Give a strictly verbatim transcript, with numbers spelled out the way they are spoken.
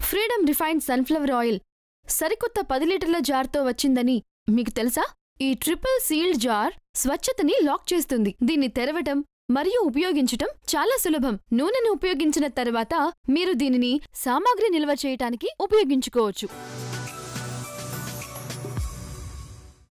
Freedom refined sunflower oil సరికొత్త పది లీటర్ల జార్తో వచ్చిందని మీకు తెలుసా? ఈ ట్రిపుల్ సీల్డ్ జార్ స్వచ్ఛతని లాక్ చేస్తుంది. దీన్ని తెరవటం మరియు ఉపయోగించటం చాలా సులభం. నూనెను ఉపయోగించిన తర్వాత మీరు దీనిని సామాగ్రి నిల్వ చేయటానికి ఉపయోగించుకోవచ్చు.